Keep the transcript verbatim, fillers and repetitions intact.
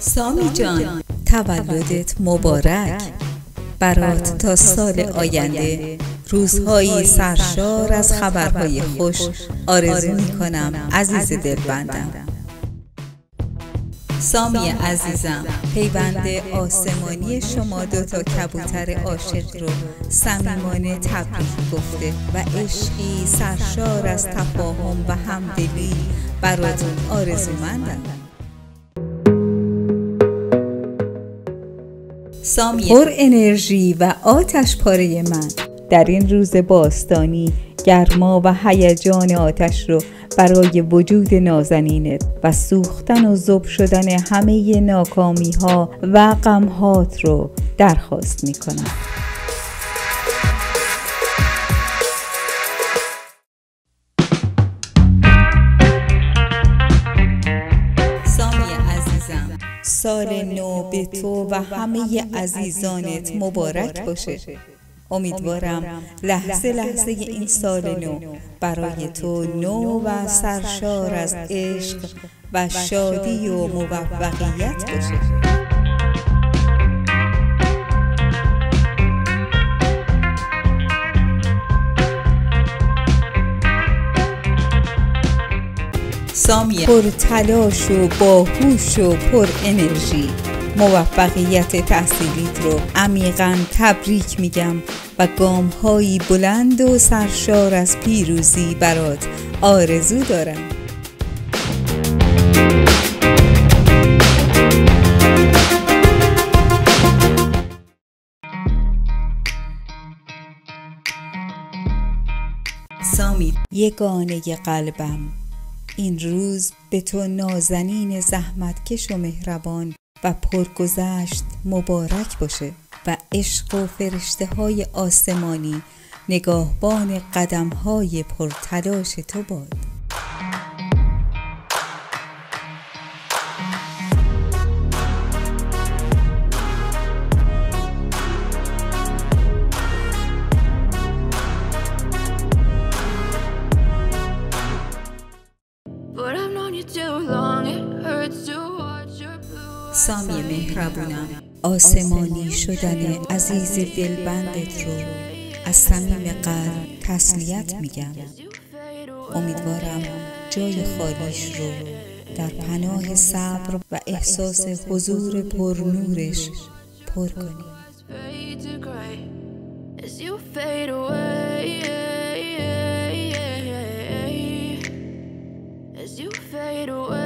سامی جان، تولدت مبارک. برات تا سال آینده روزهایی سرشار از خبرهای خوش آرزو می کنم عزیز دلبندم. سامی عزیزم، پیوند آسمانی شما دوتا کبوتر عاشق رو صمیمانه تبریک گفته و عشقی سرشار از تفاهم و همدلی براتون آرزومندم. سامی پر انرژی و آتش پاره من، در این روز باستانی گرما و هیجان آتش رو برای وجود نازنینت و سوختن و ذوب شدن همه ناکامی ها و غمهات رو درخواست می کنم. سامی عزیزم، سال نو به تو و همه عزیزانت مبارک باشه. امیدوارم لحظه لحظه این سال نو برای تو نو و سرشار از عشق و شادی و موفقیت باشه. سامی پر تلاش و باهوش و پر انرژی، موفقیت تحصیلیت رو عمیقاً تبریک میگم و گام‌هایی بلند و سرشار از پیروزی برات آرزو دارم. سامی یگانه قلبم، این روز به تو نازنین زحمتکش و مهربان و پرگذشت مبارک باشه و عشق و فرشته های آسمانی نگاهبان قدم های پرتلاش تو باد. سامی مهربونم، آسمانی شدن عزیز دلبندت رو از صمیم قلب تسلیت میگم. امیدوارم جای خالیش رو در پناه صبر و احساس حضور پرنورش پر کنی. As you fade away